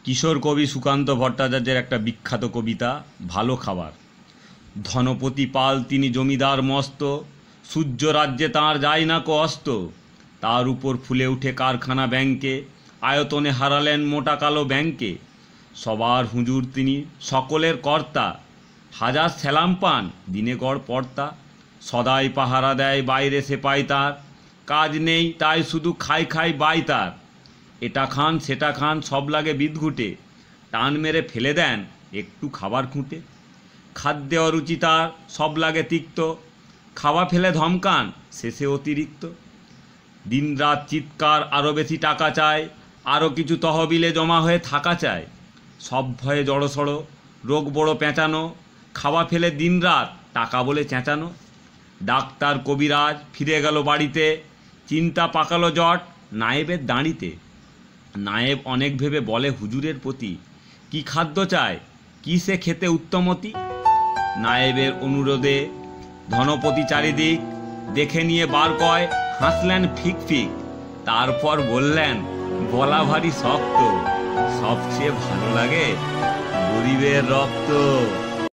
কিশোর কবি সুকান্ত ভট্টাচার্যের একটা বিখ্যাত কবিতা ভালো খাবার। ধনপতি পাল তিনি জমিদার মস্ত, সূর্য রাজ্যে তাঁর যায় না কো অস্ত। তার উপর ফুলে উঠে কারখানা ব্যাংকে, আয়তনে হারালেন মোটা কালো ব্যাংকে। সবার হুজুর তিনি, সকলের কর্তা, হাজার স্যালাম পান দিনে গড় পর্তা। সদাই পাহারা দেয় বাইরে সেপাই তার, কাজ নেই তাই শুধু খাই খাই বাই তার। এটা খান সেটা খান সব লাগে বিদঘুটে, টান মেরে ফেলে দেন একটু খাবার খুঁটে। খাদ্যে অরুচি তার সব লাগে তিক্ত, খাওয়া ফেলে ধমকান শেষে অতিরিক্ত। দিনরাত চিৎকার আরও বেশি টাকা চায়, আরও কিছু তহবিলে জমা হয়ে থাকা চায়। সব ভয়ে জড়সড়, রোগ বড় পেঁচানো, খাওয়া ফেলে দিনরাত টাকা বলে চেঁচানো। ডাক্তার কবিরাজ ফিরে গেল বাড়িতে, চিন্তা পাকালো জট নায়েবের দাঁড়িতে। নায়েব অনেক ভেবে বলে হুজুরের প্রতি, কি খাদ্য চায় কি সে খেতে উত্তমতি। নায়েবের অনুরোধে ধনপতি চারিদিক দেখে নিয়ে বার কয়, হাসলেন ফিক ফিক। তারপর বললেন, বলা ভারী শক্ত, সবচেয়ে ভালো লাগে গরিবের রক্ত।